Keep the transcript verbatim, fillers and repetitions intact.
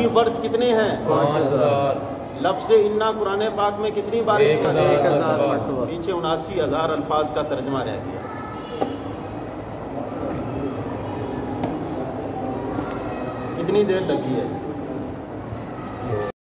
मिलादी वर्ष कितने हैं? पाँच हजार। लफ्ज़ इन्ना कुरान पाक में कितनी बार एक हजार। पीछे उनासी हज़ार अल्फाज का तर्जमा रह गया। कितनी देर लगी है?